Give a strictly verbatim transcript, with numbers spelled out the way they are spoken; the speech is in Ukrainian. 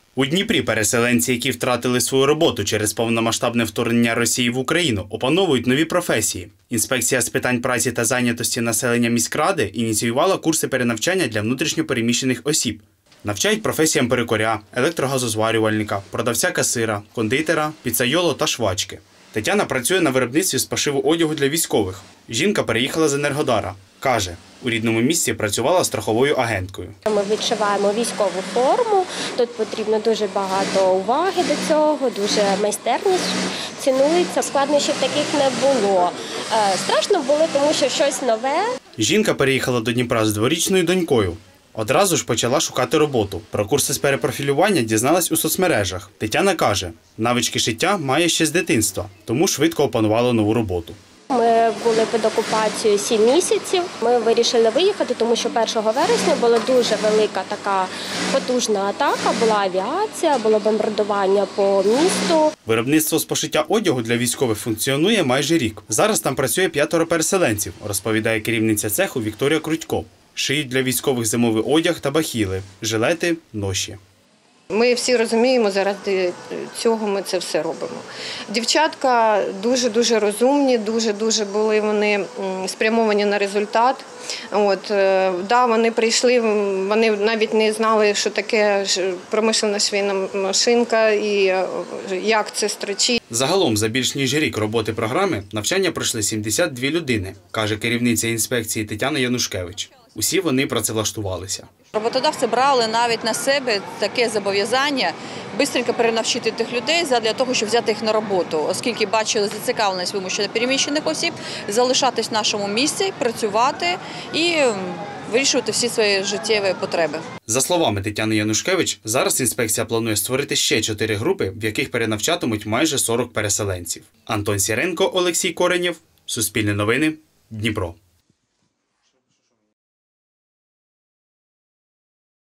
У Дніпрі переселенці, які втратили свою роботу через повномасштабне вторгнення Росії в Україну, опановують нові професії. Інспекція з питань праці та зайнятості населення міськради ініціювала курси перенавчання для внутрішньо переміщених осіб. Навчають професіям перукаря, електрогазозварювальника, продавця-касира, кондитера, піцайоло та швачки. Тетяна працює на виробництві з пошиву одягу для військових. Жінка переїхала з Енергодара. Каже, у рідному місті працювала страховою агенткою. Ми відшиваємо військову форму, тут потрібно дуже багато уваги до цього, дуже майстерність цінується. Складнощів таких не було. Страшно було, тому що щось нове. Жінка переїхала до Дніпра з дворічною донькою. Одразу ж почала шукати роботу. Про курси з перепрофілювання дізналась у соцмережах. Тетяна каже, навички шиття має ще з дитинства, тому швидко опанувала нову роботу. Ми були під окупацією сім місяців. Ми вирішили виїхати, тому що першого вересня була дуже велика така потужна атака, була авіація, було бомбардування по місту. Виробництво з пошиття одягу для військових функціонує майже рік. Зараз там працює п'ятеро переселенців, розповідає керівниця цеху Вікторія Крутько. Шиють для військових зимовий одяг та бахіли, жилети, ноші. Ми всі розуміємо, заради цього ми це все робимо. Дівчатка дуже-дуже розумні, дуже-дуже були вони спрямовані на результат. От, да, вони прийшли, вони навіть не знали, що таке промишлена швейна машинка і як це строчить. Загалом за більш ніж рік роботи програми навчання пройшли сімдесят дві людини, каже керівниця інспекції Тетяна Янушкевич. Усі вони працевлаштувалися. Роботодавці брали навіть на себе таке зобов'язання швидко перенавчити тих людей для того, щоб взяти їх на роботу, оскільки бачили зацікавленість вимушено переміщених осіб, залишатись в нашому місці, працювати і вирішувати всі свої життєві потреби. За словами Тетяни Янушкевич, зараз інспекція планує створити ще чотири групи, в яких перенавчатимуть майже сорок переселенців. Антон Сіренко, Олексій Коренєв, Суспільне новини, Дніпро.